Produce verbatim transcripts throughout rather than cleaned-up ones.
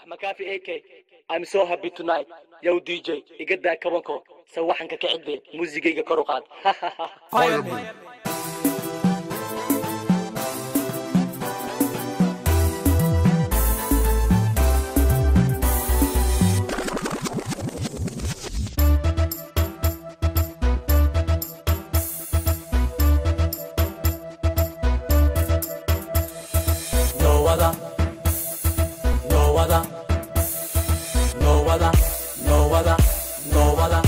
McAfee A K. I'm so happy tonight. Yo D J, igada kabanko. Sawaxanka ka cidde, muusigayga kor u qaad. Fire me. No other, no other, no other, no other, no other,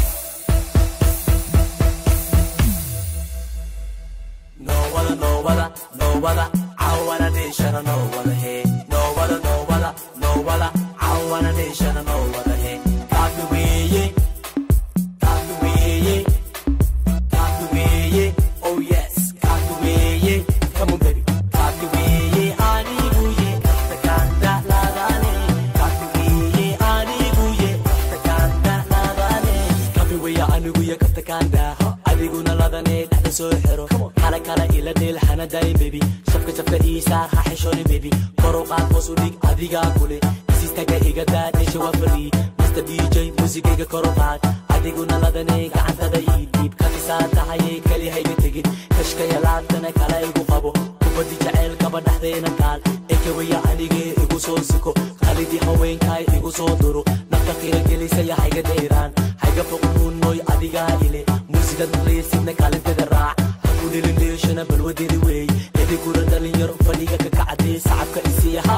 no other, no other, no other. I wanna nation, no other hey, no other, no other, no other. I wanna nation, no other hey. Got the way, yeah, got the way, yeah, got the way, yeah. Oh yes, got the way, yeah. Come on, baby, got the way, yeah. I need you, yeah. The kanda la la ne, got the way, yeah. I need you, yeah. The kanda la la ne, got the way, I need you, yeah. Got the kanda. adiguna ladane dhaxda soo xiro kala kala ila deel xanaday baby shabka shabka isa ha xishoni baby koro qaad hoos u dhig adiga kule sistaga iga daadesha waa fari Mister D J muusigayga koro qaad adiguna ladane gacantada ii dhiib ka tisaatahay kali hayga tegin kashka yalaadana kala igu qabo kubadi jacayl kaba dhaxdeena kaal ekawaya anige igu soo siko qalidi haweenkay igu soo duro nafta qiira gelisay hayga deeraan hayga foqnuun moy adiga ile musiga leesidna kaalintada raac hakudilin deeshana balwadiri wey edi kura dhalinyar fadhiga ka kacday sacabka isiyaha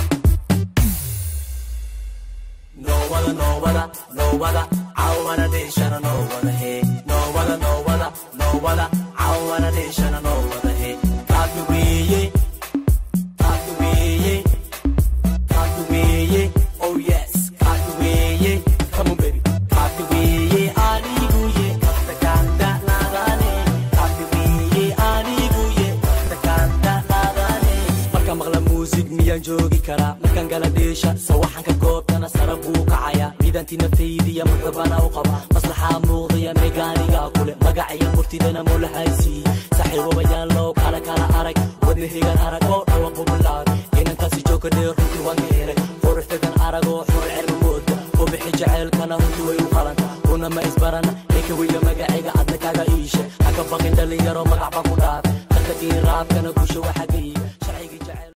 no other no other no other I wanna deeshana no other hey no other no other no other I wanna deeshana no other hey got the way yeah got the way yeah got the way yeah oh yes got the way yeah come on baby got the way yeah I need you yeah the kanda la la ne got the way yeah I need you yeah the kanda la la ne marka maqla music miyan joogi kara markan gala deesha sawaxanka goobtana sarabu kacaya midanti naftaydiya muxubana u qaba maslaxa muuqdiya meeganiga kule magaciya murtidana mulaxaysi saxiibo bayaan loo kala kala arag wadnihigan arag oo dhawaq bulaad inantaasi jooga dheer runtii waan ka helay quruxdagan arag oo xur cirmi mooda oo bixi jacaylkana runtii way u qalanta una ma isbarana ninka wiya magaciga adna kaga iishe haka baqin dhalinyaro magac baan ku dhaaf dadka ii raabkana kusha waxa ka iiga